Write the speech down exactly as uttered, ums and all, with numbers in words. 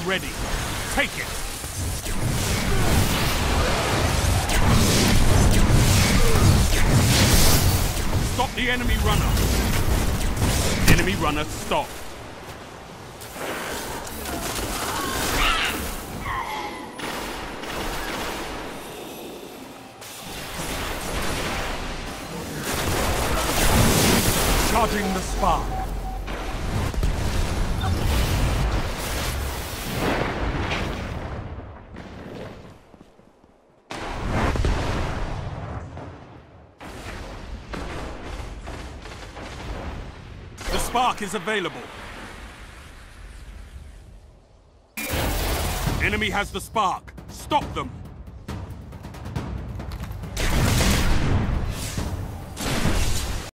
ready. Take it! Stop the enemy runner! Enemy runner, stop! Charging the spark. The spark is available. Enemy has the spark. Stop them.